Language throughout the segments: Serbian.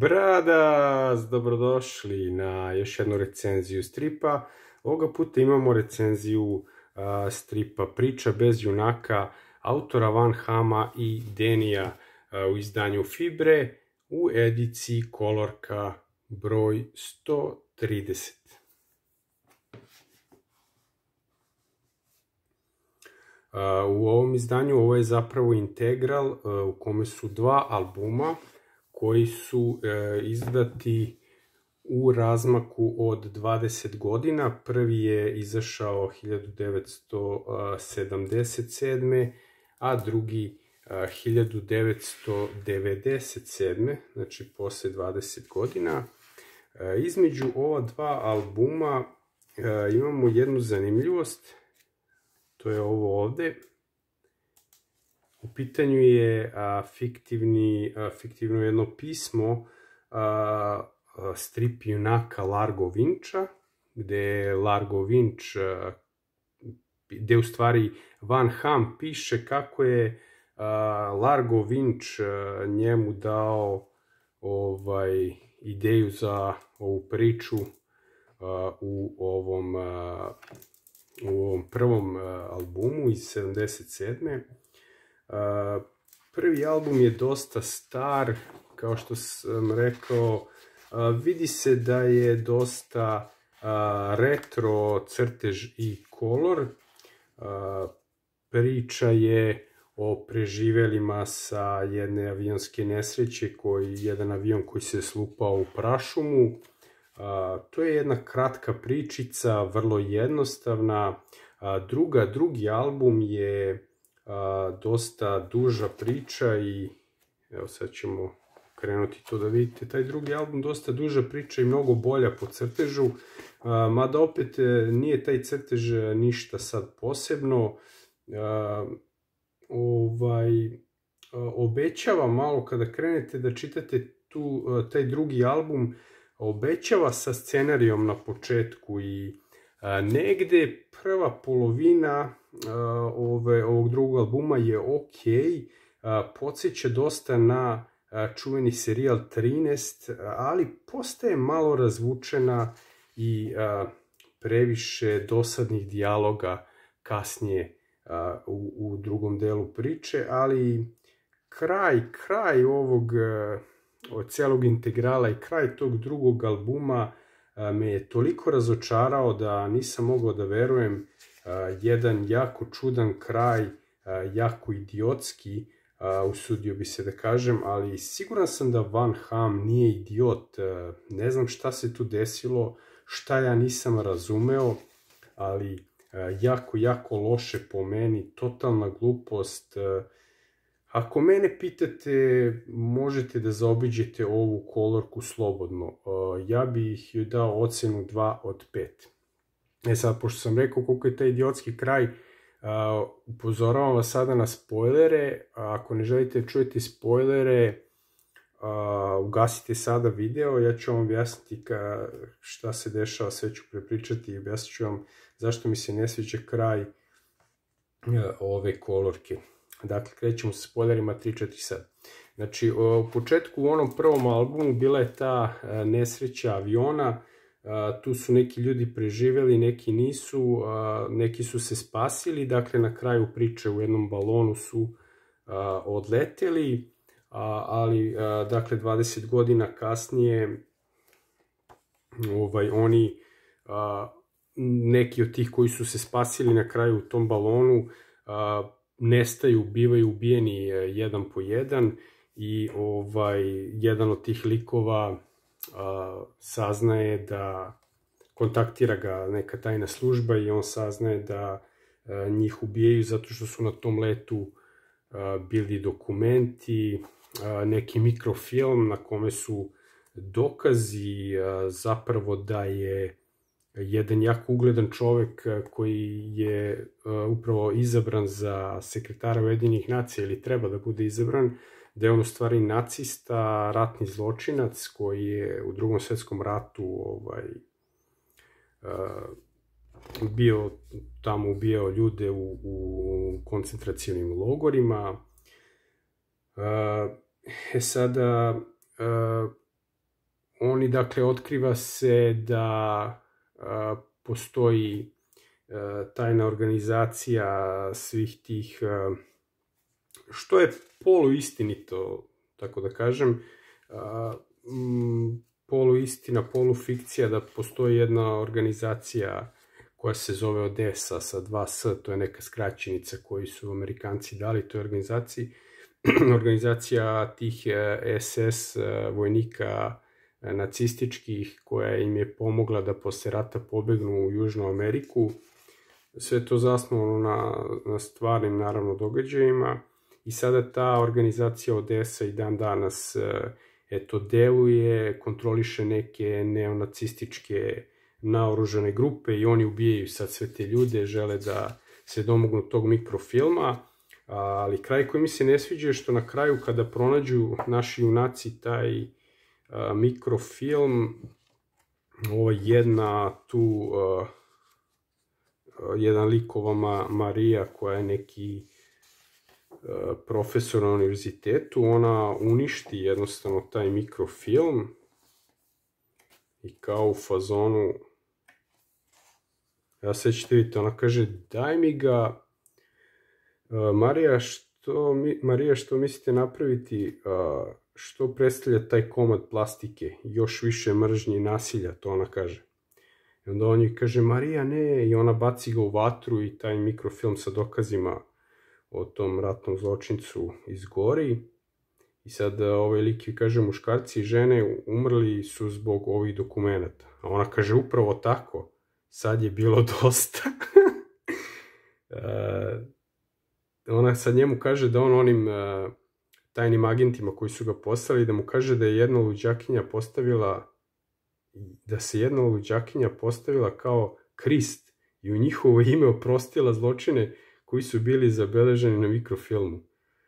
Bradas, dobrodošli na još jednu recenziju stripa. Ovoga puta imamo recenziju stripa Priča bez junaka autora Van Hama i Denija u izdanju Fibre u ediciji Kolorka broj 130. U ovom izdanju ovo je zapravo integral u kome su dva albuma koji su izdati u razmaku od 20 godina. Prvi je izašao 1977. a drugi 1997. znači posle 20 godina. Između ova dva albuma imamo jednu zanimljivost, to je ovo ovde. U pitanju je fiktivno jedno pismo strip junaka Largo Wincha, gde Largo Winch, gde u stvari Van Ham piše kako je Largo Winch njemu dao ideju za ovu priču u ovom prvom albumu iz 77. Prvi album je dosta star, kao što sam rekao, vidi se da je dosta retro crtež i kolor. Priča je o preživelima sa jedne avionske nesreće, jedan avion koji se slupao u prašumu. To je jedna kratka pričica, vrlo jednostavna. Drugi album je dosta duža priča i evo sad ćemo krenuti to da vidite. Taj drugi album dosta duža priča i mnogo bolja po crtežu, mada opet nije taj crtež ništa sad posebno. Obećava malo kada krenete da čitate taj drugi album, obećava sa scenarijom na početku i negde prva polovina ovog drugog albuma je ok, podsjeća dosta na čuveni serijal 13, ali postaje malo razvučena i previše dosadnih dijaloga kasnije u drugom delu priče, ali kraj ovog celog integrala i kraj tog drugog albuma me je toliko razočarao da nisam mogao da verujem. Jedan jako čudan kraj, jako idiotski, usudio bi se da kažem, ali siguran sam da Van Ham nije idiot. Ne znam šta se tu desilo, šta ja nisam razumeo, ali jako loše po meni, totalna glupost. Ako mene pitate, možete da zaobiđete ovu kolorku slobodno. Ja bih joj dao ocenu 2 od 5. Sad, pošto sam rekao koliko je taj idiotski kraj, upozoravam vas sada na spoilere. Ako ne želite da čujete spoilere, ugasite sada video. Ja ću vam objasniti šta se dešava, sve ću prepričati i objasnit ću vam zašto mi se ne sviđa kraj ove kolorke. Dakle, krećemo sa spoilerima 3-4 sad. Znači, u početku u onom prvom albumu bila je ta nesreća aviona, tu su neki ljudi preživeli, neki nisu, neki su se spasili, dakle na kraju priče u jednom balonu su odleteli, ali dakle 20 godina kasnije oni, neki od tih koji su se spasili na kraju u tom balonu, nestaju, bivaju ubijeni jedan po jedan i jedan od tih likova saznaje da kontaktira ga neka tajna služba i on saznaje da njih ubijaju zato što su na tom letu bili dokumenti, neki mikrofilm na kome su dokazi zapravo da je jedan jako ugledan čovek koji je upravo izabran za sekretara Ujedinjenih nacija ili treba da bude izabran, da je on u stvari nacista, ratni zločinac koji je u Drugom svetskom ratu bio tamo, ubijao ljude u koncentracionim logorima. Sada oni, dakle, otkriva se da postoji tajna organizacija svih tih, što je poluistinito, tako da kažem, poluistina, polufikcija, da postoji jedna organizacija koja se zove Odessa sa 2S, to je neka skraćenica koju su Amerikanci dali toj organizaciji. Organizacija tih SS vojnika nacističkih koja im je pomogla da posle rata pobegnu u Južnu Ameriku. Sve to zasnovano na stvarnim, naravno, događajima. I sada ta organizacija Odessa i dan danas deluje, kontroliše neke neonacističke naoružane grupe i oni ubijaju sad sve te ljude, žele da se domognu tog mikrofilma, ali kraj koji mi se ne sviđa je što na kraju kada pronađu naši junaci taj mikrofilm, jedan likova Marija koja je neki profesor na univerzitetu, ona uništi jednostavno taj mikrofilm i kao u fazonu, ja sad ćete vidjeti, ona kaže daj mi ga, Marija, što mislite napraviti, što predstavlja taj komad plastike, još više mržnje i nasilja, to ona kaže. I onda on joj kaže Marija ne, i ona baci ga u vatru i taj mikrofilm sa dokazima o tom ratnom zločincu izgori. I sad ovaj lik joj kaže muškarci i žene umrli su zbog ovih dokumenta. A ona kaže upravo tako, sad je bilo dosta. Ona sad njemu kaže da on onim tajnim agentima koji su ga poslali, da mu kaže da je jedna luđakinja postavila kao Krist i u njihovo ime oprostila zločine koji su bili zabeleženi na mikrofilmu.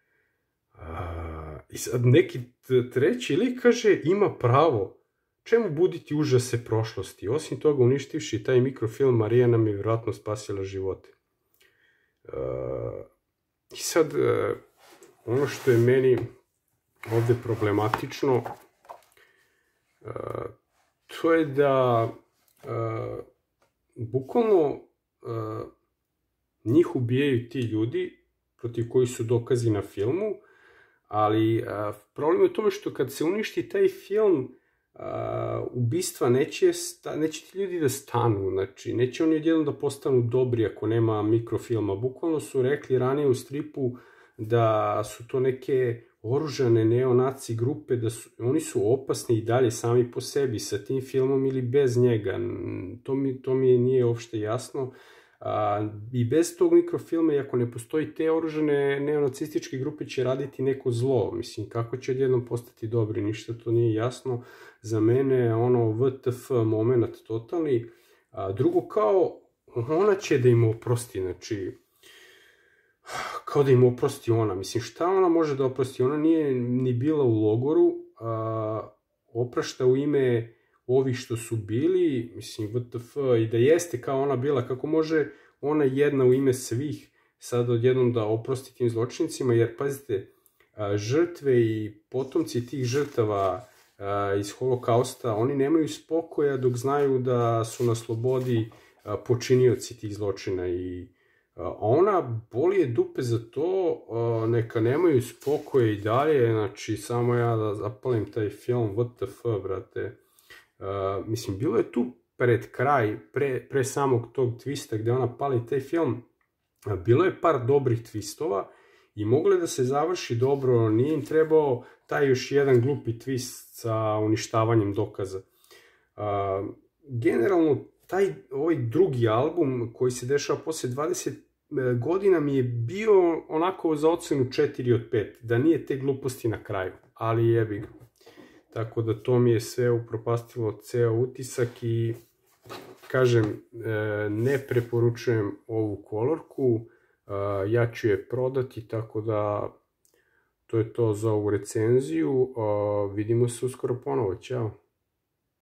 I sad neki treći lik kaže ima pravo, čemu buditi užase prošlosti, osim toga uništivši taj mikrofilm Marija nam je vjerojatno spasila živote. I sad ono što je meni ovde problematično, to je da bukvalno njih ubijaju ti ljudi protiv koji su dokazi na filmu, ali problem je u tome što kad se uništi taj film, ubistva neće ti ljudi da stanu, znači neće oni odjednom da postanu dobri ako nema mikrofilma. Bukvalno su rekli ranije u stripu da su to neke oružane neonaci grupe, da oni su opasni i dalje sami po sebi sa tim filmom ili bez njega. To mi nije uopšte jasno. I bez tog mikrofilma, i ako ne postoji te oružane neonacističke grupe, će raditi neko zlo. Mislim, kako će odjednom postati dobri, ništa to nije jasno. Za mene je ono WTF moment totalni. Drugo, kao ona će da im oprosti, znači kao da im oprosti ona. Mislim, šta ona može da oprosti? Ona nije ni bila u logoru, oprašta u ime ovi što su bili, mislim, WTF, i da jeste kao ona bila, kako može ona jedna u ime svih sad odjednom da oprosti tim zločincima, jer pazite, žrtve i potomci tih žrtava iz holokausta, oni nemaju spokoja dok znaju da su na slobodi počinioci tih zločina i ona boli je dupe za to, neka nemaju spokoja i dalje, znači samo ja da zapalim taj film, WTF, brate. Mislim, bilo je tu pred kraj, pre samog tog twista gde ona pali taj film, bilo je par dobrih twistova i moglo je da se završi dobro, nije im trebao taj još jedan glupi twist sa uništavanjem dokaza. Generalno, ovaj drugi album koji se dešava posle 20 godina mi je bio onako za ocenu 4 od 5, da nije te gluposti na kraju, ali jebi ga. Tako da to mi je sve upropastilo ceo utisak i kažem, ne preporučujem ovu kolorku, ja ću je prodati, tako da to je to za ovu recenziju, vidimo se uskoro ponovo, ćao.